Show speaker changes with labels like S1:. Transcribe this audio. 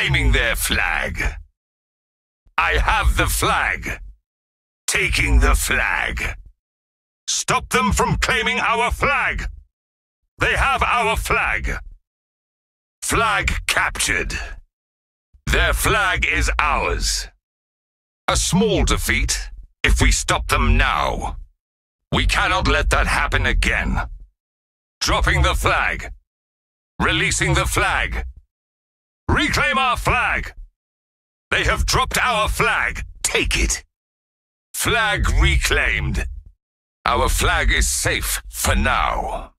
S1: Reclaiming their flag. I have the flag. Taking the flag. Stop them from claiming our flag. They have our flag. Flag captured. Their flag is ours. A small defeat if we stop them now. We cannot let that happen again. Dropping the flag. Releasing the flag. Reclaim our flag. They have dropped our flag. Take it. Flag reclaimed. Our flag is safe for now.